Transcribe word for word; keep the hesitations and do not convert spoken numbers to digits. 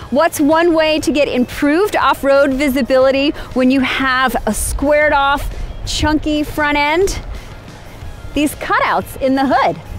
What's one way to get improved off-road visibility when you have a squared off, chunky front end? These cutouts in the hood.